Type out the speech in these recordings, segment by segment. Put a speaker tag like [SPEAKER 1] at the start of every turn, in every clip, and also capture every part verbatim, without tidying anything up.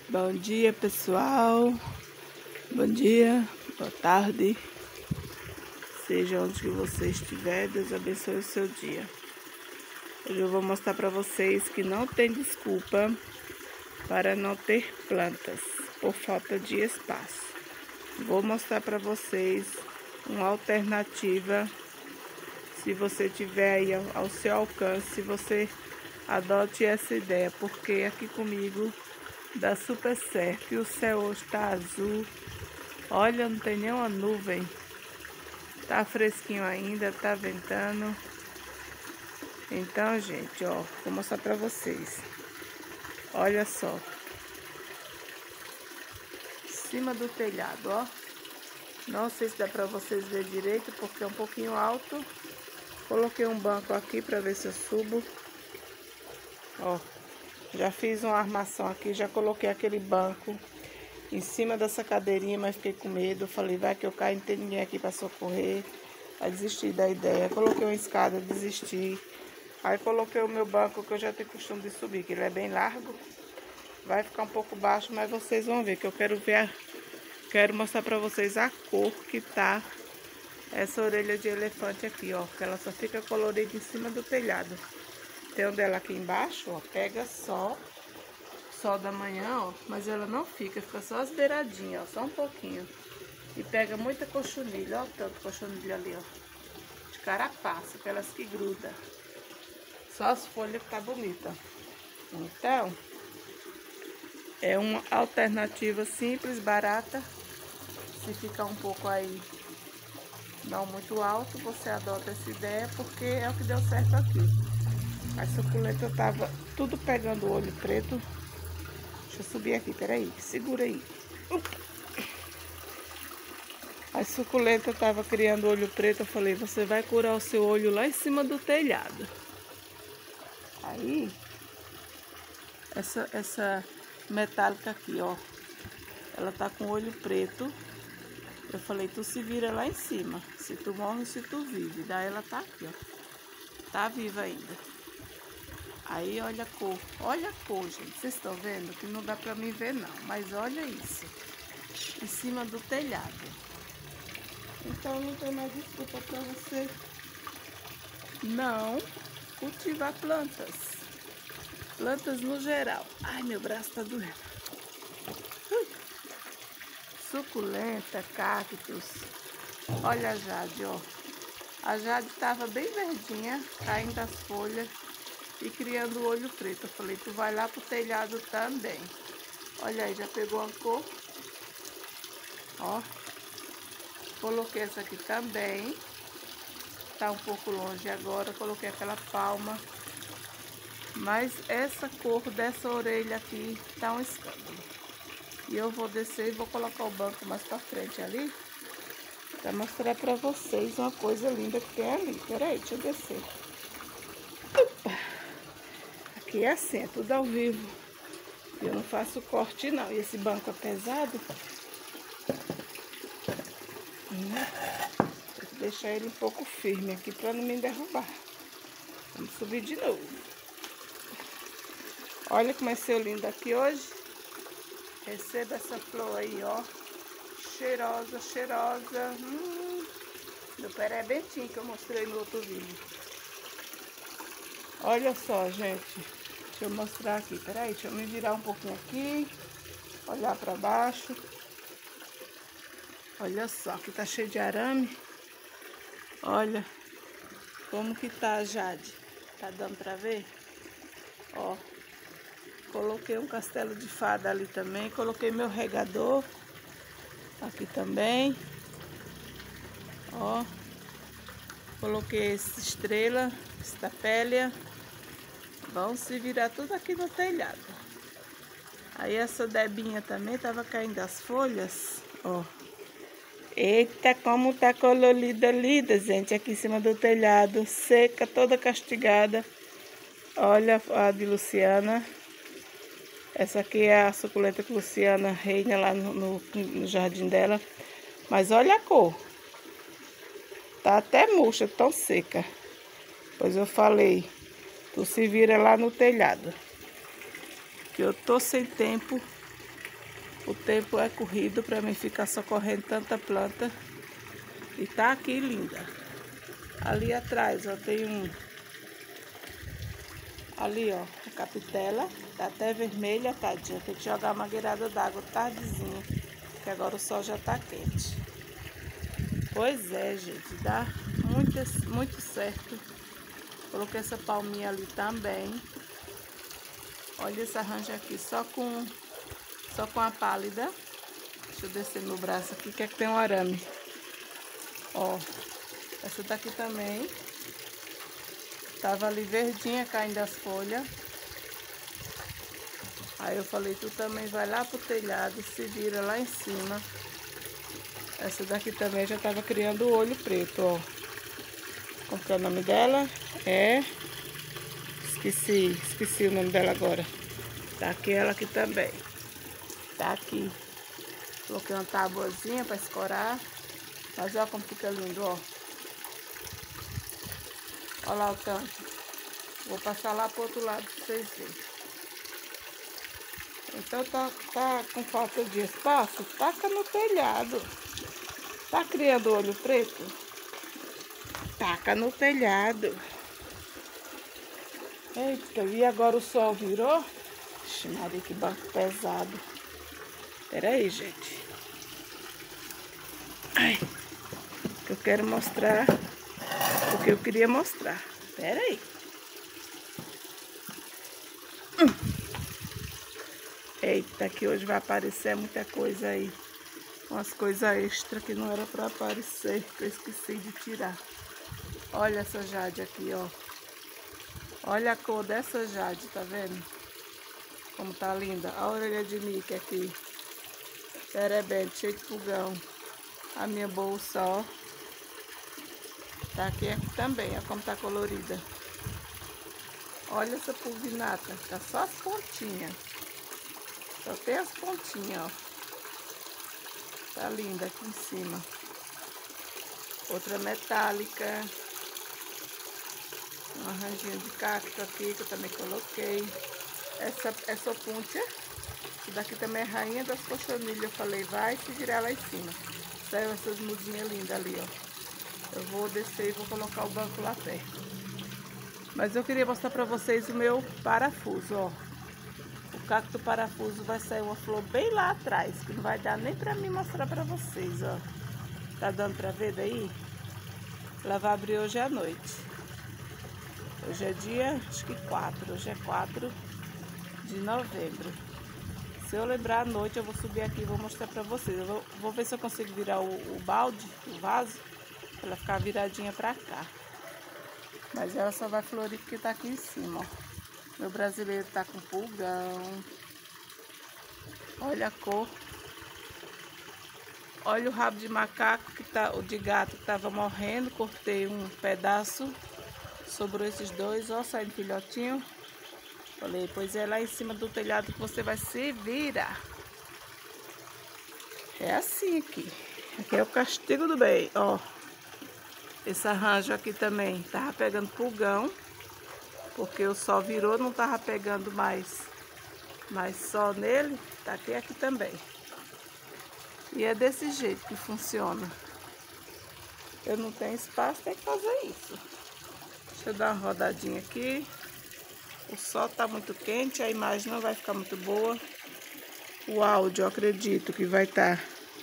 [SPEAKER 1] Bom dia, pessoal. Bom dia, boa tarde. Seja onde que você estiver, Deus abençoe o seu dia. Hoje eu vou mostrar para vocês que não tem desculpa para não ter plantas por falta de espaço. Vou mostrar para vocês uma alternativa. Se você tiver aí ao seu alcance, você adote essa ideia, porque aqui comigo dá super certo. E o céu hoje está azul. Olha, não tem nenhuma nuvem. Tá fresquinho ainda, tá ventando. Então, gente, ó, vou mostrar pra vocês. Olha só. Em cima do telhado, ó. Não sei se dá pra vocês verem direito, porque é um pouquinho alto. Coloquei um banco aqui pra ver se eu subo. Ó, já fiz uma armação aqui, já coloquei aquele banco em cima dessa cadeirinha, mas fiquei com medo. Falei, vai que eu caio, não tem ninguém aqui para socorrer. Aí desisti da ideia. Coloquei uma escada, desisti. Aí coloquei o meu banco, que eu já tenho costume de subir, que ele é bem largo. Vai ficar um pouco baixo, mas vocês vão ver, que eu quero ver, a... quero mostrar para vocês a cor que tá essa orelha de elefante aqui, ó. Que ela só fica colorida em cima do telhado. Tem um dela aqui embaixo, ó. Pega só. Sol da manhã, ó, mas ela não fica, fica só as beiradinhas, ó, só um pouquinho. E pega muita cochonilha, ó, tanto cochonilha ali, ó, de carapaça, aquelas que grudam. Só as folhas que tá bonita. Então, é uma alternativa simples, barata. Se ficar um pouco aí, não muito alto, você adota essa ideia, porque é o que deu certo aqui. A suculenta tava tudo pegando o olho preto. Deixa eu subir aqui, peraí, segura aí. A suculenta tava criando olho preto, eu falei, você vai curar o seu olho lá em cima do telhado. Aí, essa, essa metálica aqui, ó, ela tá com olho preto. Eu falei, tu se vira lá em cima, se tu morre, se tu vive. Daí ela tá aqui, ó, tá viva ainda. Aí, olha a cor, olha a cor, gente, vocês estão vendo que não dá pra mim ver não, mas olha isso, em cima do telhado. Então não tem mais desculpa pra você não cultivar plantas, plantas no geral. Ai, meu braço tá doendo. Ui. Suculenta, cactos, olha a jade, ó, a jade tava bem verdinha, caindo as folhas e criando o olho preto. Eu falei, tu vai lá pro telhado também. Olha aí, já pegou a cor. Ó. Coloquei essa aqui também. Tá um pouco longe agora. Coloquei aquela palma. Mas essa cor dessa orelha aqui tá um escândalo. E eu vou descer e vou colocar o banco mais pra frente ali. Pra mostrar pra vocês uma coisa linda que tem ali. Peraí, deixa eu descer. Aqui é assim, é tudo ao vivo. Eu não faço corte não. E esse banco é pesado. Tem que deixar ele um pouco firme aqui para não me derrubar. Vamos subir de novo. Olha como é seu lindo aqui hoje. Receba essa flor aí, ó. Cheirosa, cheirosa. Hum, meu pé é bentinho que eu mostrei no outro vídeo. Olha só, gente. Deixa eu mostrar aqui, peraí, deixa eu me virar um pouquinho aqui, olhar para baixo. Olha só, aqui tá cheio de arame. Olha como que tá a jade. Tá dando para ver? Ó, coloquei um castelo de fada ali também, coloquei meu regador aqui também. Ó, coloquei essa estrela, estapélia. Vão se virar tudo aqui no telhado. Aí essa debinha também tava caindo as folhas, ó. Eita, como tá colorida, lida, gente, aqui em cima do telhado, seca, toda castigada. Olha a de Luciana. Essa aqui é a suculenta que Luciana reina lá no, no, no jardim dela. Mas olha a cor. Tá até murcha, tão seca. Pois eu falei, tu se vira lá no telhado. Que eu tô sem tempo O tempo é corrido para mim ficar socorrendo tanta planta. E tá aqui linda. Ali atrás, ó, tem um... Ali, ó, a capitela. Tá até vermelha, tadinha. Tem que jogar uma mangueirada d'água tardezinha, que agora o sol já tá quente. Pois é, gente, dá muito, muito certo. Coloquei essa palminha ali também. Olha esse arranjo aqui, só com, só com a pálida. Deixa eu descer meu braço aqui, que é que tem um arame. Ó, essa daqui também. Tava ali verdinha, caindo as folhas. Aí eu falei, tu também vai lá pro telhado, se vira lá em cima. Essa daqui também já tava criando o olho preto, ó. Como que é o nome dela? É... Esqueci, esqueci o nome dela agora. Tá aqui ela aqui também. Tá aqui. Coloquei uma tabuazinha pra escorar. Mas olha como fica lindo, ó. Olha lá o tanto. Vou passar lá pro outro lado pra vocês verem. Então tá, tá com falta de espaço? Taca no telhado. Tá criando olho preto? Taca no telhado. Eita, e agora o sol virou? Ixi, Maria, que banco pesado. Pera aí, gente. Ai, que eu quero mostrar o que eu queria mostrar. Pera aí. Hum. Eita, que hoje vai aparecer muita coisa aí. Umas coisas extra que não era pra aparecer, que eu esqueci de tirar. Olha essa jade aqui, ó. Olha a cor dessa jade, tá vendo? Como tá linda. A orelha de Mickey aqui. Perebente, cheio de pulgão. A minha bolsa, ó. Tá aqui, aqui também, ó, como tá colorida. Olha essa pulvinata. Tá só as pontinhas. Só tem as pontinhas, ó. Tá linda aqui em cima. Outra metálica. Um arranjinho de cacto aqui que eu também coloquei. Essa, essa puntia. Isso daqui também é rainha das cochonilhas. Eu falei, vai se virar lá em cima. Saiu essas mudinhas lindas ali, ó. Eu vou descer e vou colocar o banco lá perto. Mas eu queria mostrar pra vocês o meu parafuso, ó. O cacto parafuso vai sair uma flor bem lá atrás, que não vai dar nem pra mim mostrar pra vocês, ó. Tá dando pra ver daí? Ela vai abrir hoje à noite. Hoje é dia, acho que quatro, hoje é quatro de novembro. Se eu lembrar à noite, eu vou subir aqui e vou mostrar pra vocês. Eu vou, vou ver se eu consigo virar o, o balde, o vaso, pra ela ficar viradinha pra cá. Mas ela só vai florir porque tá aqui em cima, ó. Meu brasileiro tá com pulgão. Olha a cor. Olha o rabo de macaco, que tá, o de gato que tava morrendo. Cortei um pedaço. Sobrou esses dois, ó, saindo filhotinho. Falei, pois é lá em cima do telhado que você vai se virar. É assim aqui. Aqui é o castigo do bem, ó. Esse arranjo aqui também tava pegando pulgão. Porque o sol virou, não tava pegando mais, mais sol nele. Tá aqui aqui também. E é desse jeito que funciona. Eu não tenho espaço, tem que fazer isso. Deixa eu dar uma rodadinha aqui. O sol tá muito quente, a imagem não vai ficar muito boa. O áudio, eu acredito que vai estar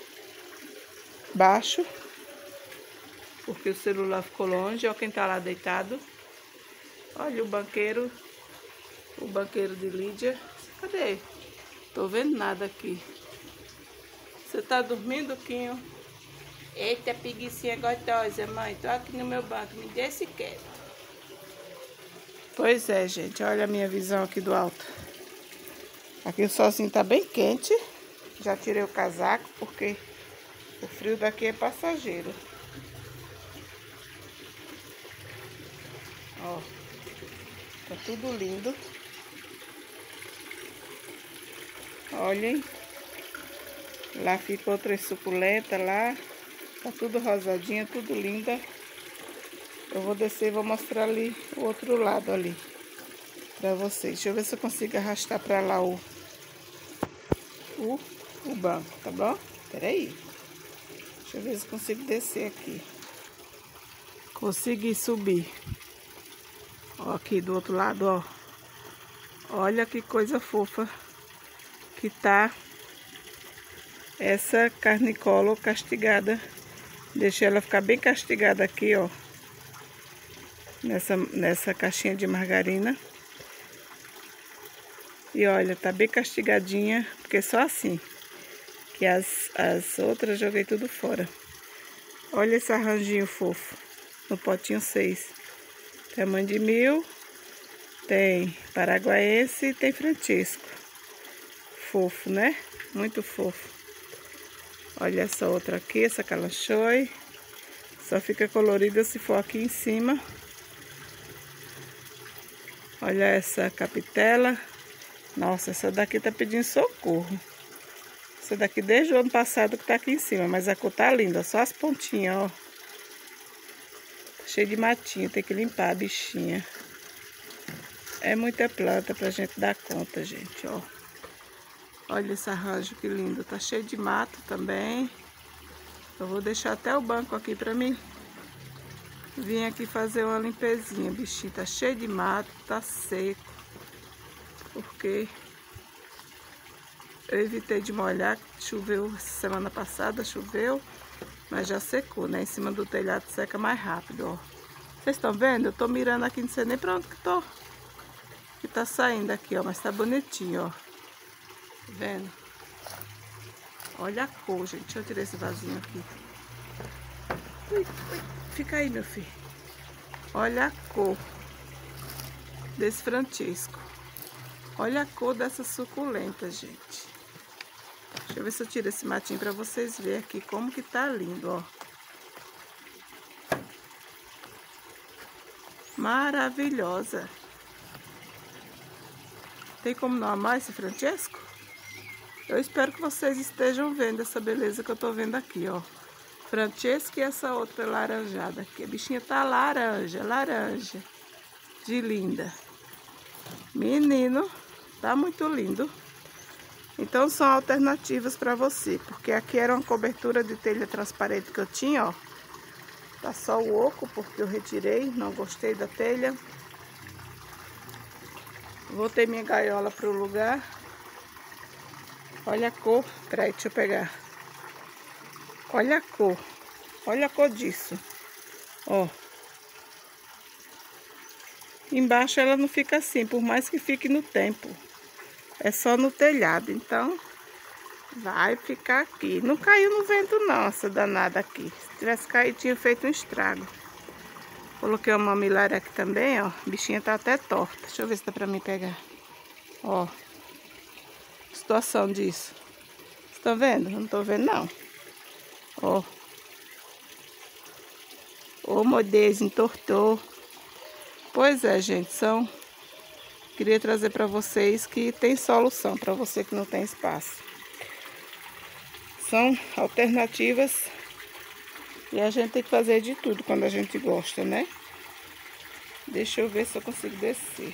[SPEAKER 1] baixo. Porque o celular ficou longe. Olha quem tá lá deitado. Olha o banqueiro. O banqueiro de Lídia. Cadê? Tô vendo nada aqui. Você tá dormindo, Quinho? Eita, preguicinha gostosa, mãe. Tô aqui no meu banco. Me deixe quieto. Pois é, gente. Olha a minha visão aqui do alto. Aqui o solzinho tá bem quente. Já tirei o casaco porque o frio daqui é passageiro. Ó. Tá tudo lindo. Olhem. Lá fica outra suculenta lá. Tá tudo rosadinha, tudo linda. Eu vou descer e vou mostrar ali o outro lado ali pra vocês. Deixa eu ver se eu consigo arrastar pra lá o, o, o banco, tá bom? Peraí. Deixa eu ver se consigo descer aqui. Consegui subir. Ó, aqui do outro lado, ó. Olha que coisa fofa que tá essa carnicola castigada. Deixei ela ficar bem castigada aqui, ó. Nessa, nessa caixinha de margarina. E olha, tá bem castigadinha, porque só assim. Que as, as outras joguei tudo fora. Olha esse arranjinho fofo. No potinho seis. Tamanho de mil. Tem paraguaense e tem Francisco. Fofo, né? Muito fofo. Olha essa outra aqui, essa calanchoe. Só fica colorida se for aqui em cima. Olha essa capitela. Nossa, essa daqui tá pedindo socorro. Essa daqui desde o ano passado que tá aqui em cima. Mas a cor tá linda, só as pontinhas, ó. Tá cheio de matinho, tem que limpar a bichinha. É muita planta pra gente dar conta, gente, ó. Olha esse arranjo que lindo. Tá cheio de mato também. Eu vou deixar até o banco aqui pra mim. Vim aqui fazer uma limpezinha. O bichinho tá cheio de mato, tá seco. Porque eu evitei de molhar. Choveu semana passada, choveu. Mas já secou, né? Em cima do telhado seca mais rápido, ó. Vocês estão vendo? Eu tô mirando aqui, não sei nem pra onde que tô. Que tá saindo aqui, ó. Mas tá bonitinho, ó. Tá vendo? Olha a cor, gente. Deixa eu tirar esse vasinho aqui. Ui, ui. Fica aí, meu filho. Olha a cor desse Francisco. Olha a cor dessa suculenta, gente. Deixa eu ver se eu tiro esse matinho pra vocês verem aqui como que tá lindo, ó. Maravilhosa. Tem como não amar esse Francisco? Eu espero que vocês estejam vendo essa beleza que eu tô vendo aqui, ó. Francisco e essa outra laranjada aqui. A bichinha tá laranja, laranja. De linda. Menino, tá muito lindo. Então são alternativas para você. Porque aqui era uma cobertura de telha transparente que eu tinha, ó. Tá só o oco porque eu retirei, não gostei da telha. Voltei minha gaiola pro lugar. Olha a cor. Peraí, deixa eu pegar. Olha a cor. Olha a cor disso. Ó. Embaixo ela não fica assim, por mais que fique no tempo. É só no telhado, então vai ficar aqui. Não caiu no vento não, essa danada aqui. Se tivesse caído, tinha feito um estrago. Coloquei uma mamilária aqui também, ó. A bichinha tá até torta. Deixa eu ver se dá pra mim pegar. Ó. Situação disso. Vocês estão vendo? Eu não tô vendo não. Ó. Ô, modez, entortou. Pois é, gente, são... Queria trazer para vocês que tem solução para você que não tem espaço. São alternativas e a gente tem que fazer de tudo quando a gente gosta, né? Deixa eu ver se eu consigo descer.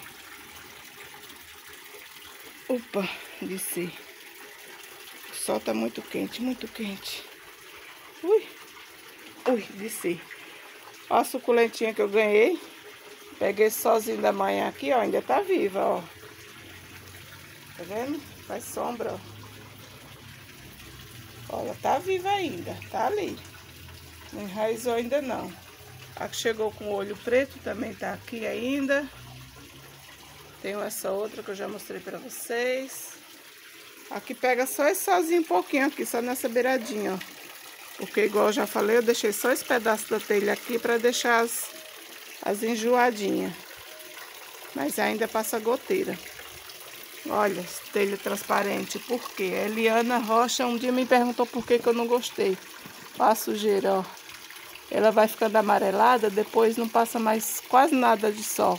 [SPEAKER 1] Opa, desci. O sol tá muito quente, muito quente. Ui, ui, desci. Ó a suculentinha que eu ganhei. Peguei sozinho da manhã aqui, ó. Ainda tá viva, ó. Tá vendo? Faz sombra, ó. Olha, tá viva ainda. Tá ali. Não enraizou ainda não. A que chegou com o olho preto também tá aqui ainda. Tenho essa outra que eu já mostrei pra vocês. Aqui pega só esse sozinho um pouquinho aqui, só nessa beiradinha, ó. Porque igual eu já falei, eu deixei só esse pedaço da telha aqui pra deixar as... as enjoadinhas, mas ainda passa goteira. Olha, telha transparente, por quê? A Eliana Rocha um dia me perguntou por que que eu não gostei. Olha a sujeira, ó. Ela vai ficando amarelada, depois não passa mais quase nada de sol.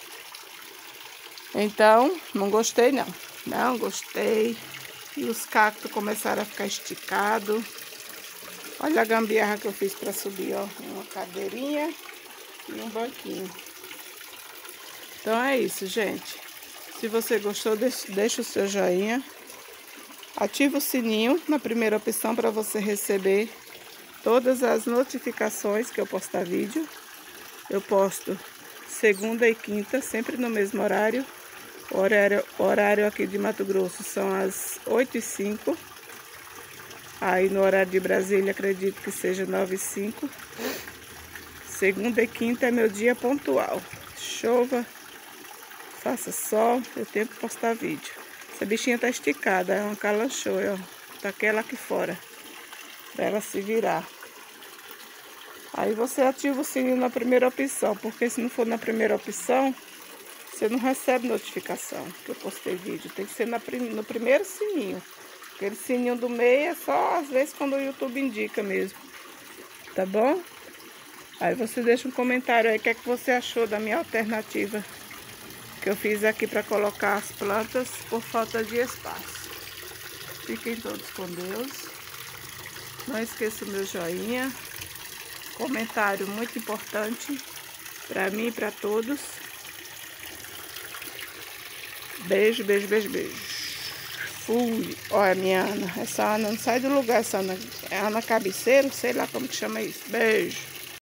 [SPEAKER 1] Então, não gostei não. Não gostei. E os cactos começaram a ficar esticados. Olha a gambiarra que eu fiz para subir, ó. Uma cadeirinha e um banquinho. Então é isso, gente. Se você gostou, deixa o seu joinha. Ativa o sininho na primeira opção para você receber todas as notificações que eu postar vídeo. Eu posto segunda e quinta, sempre no mesmo horário. O horário, horário aqui de Mato Grosso são as oito e cinco. Aí no horário de Brasília acredito que seja nove e cinco. Segunda e quinta é meu dia pontual. Chova, faça sol, eu tenho que postar vídeo. Essa bichinha tá esticada, é uma calanchoe, ó. Tá aquela aqui fora, pra ela se virar. Aí você ativa o sininho na primeira opção, porque se não for na primeira opção, você não recebe notificação que eu postei vídeo. Tem que ser na, no primeiro sininho. Aquele sininho do meio é só às vezes quando o YouTube indica mesmo. Tá bom? Aí você deixa um comentário aí, o que é que você achou da minha alternativa que eu fiz aqui para colocar as plantas por falta de espaço. Fiquem todos com Deus. Não esqueça o meu joinha. Comentário muito importante para mim e para todos. Beijo, beijo, beijo, beijo. Fui. Olha, minha Ana. Essa Ana não sai do lugar. Essa Ana é Ana Cabeceiro, sei lá como que chama isso. Beijo.